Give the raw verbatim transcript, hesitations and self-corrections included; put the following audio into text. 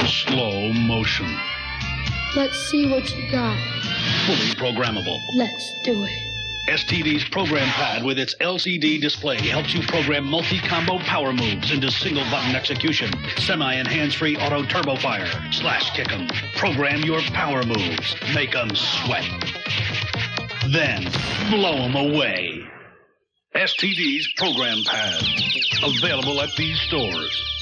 slow motion. Let's see what you got. Fully programmable. Let's do it. S T D's program pad with its L C D display helps you program multi-combo power moves into single-button execution, semi and hands-free auto turbo fire, slash kick 'em. Program your power moves. Make 'em sweat. Then blow 'em away. S T D's program pad. Available at these stores.